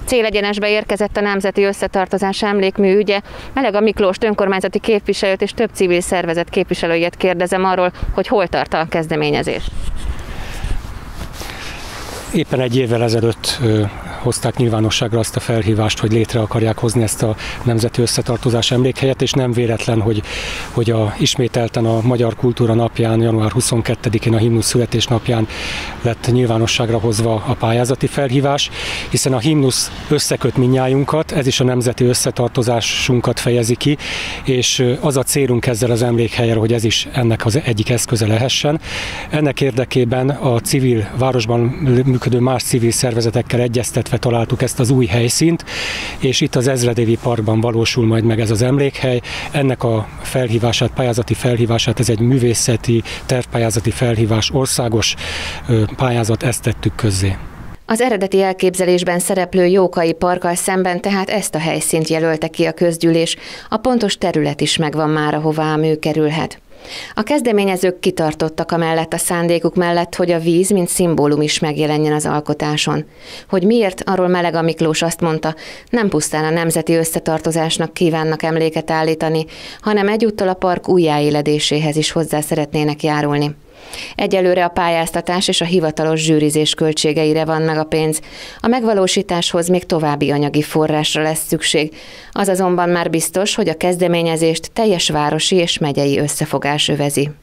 Célegyenesbe érkezett a Nemzeti Összetartozás emlékmű ügye. Melega Miklóst, önkormányzati képviselőt és több civil szervezet képviselőjét kérdezem arról, hogy hol tart a kezdeményezés. Éppen egy évvel ezelőtt hozták nyilvánosságra azt a felhívást, hogy létre akarják hozni ezt a Nemzeti Összetartozás emlékhelyet, és nem véletlen, hogy ismételten a Magyar Kultúra Napján, január 22-én, a himnusz születésnapján lett nyilvánosságra hozva a pályázati felhívás, hiszen a himnusz összeköt mindnyájunkat, ez is a nemzeti összetartozásunkat fejezi ki, és az a célunk ezzel az emlékhelyen, hogy ez is ennek az egyik eszköze lehessen. Ennek érdekében a civil városban működő más civil szervezetekkel egyeztetve találtuk ezt az új helyszínt, és itt az Ezredévi Parkban valósul majd meg ez az emlékhely. Ennek a felhívását, pályázati felhívását, ez egy művészeti, tervpályázati felhívás, országos pályázat, ezt tettük közzé. Az eredeti elképzelésben szereplő Jókai parkkal szemben tehát ezt a helyszínt jelölte ki a közgyűlés, a pontos terület is megvan már, ahová a mű kerülhet. A kezdeményezők kitartottak amellett a szándékuk mellett, hogy a víz, mint szimbólum is megjelenjen az alkotáson. Hogy miért, arról Melega Miklós azt mondta, nem pusztán a nemzeti összetartozásnak kívánnak emléket állítani, hanem egyúttal a park újjáéledéséhez is hozzá szeretnének járulni. Egyelőre a pályáztatás és a hivatalos zsűrizés költségeire van meg a pénz. A megvalósításhoz még további anyagi forrásra lesz szükség. Az azonban már biztos, hogy a kezdeményezést teljes városi és megyei összefogás övezi.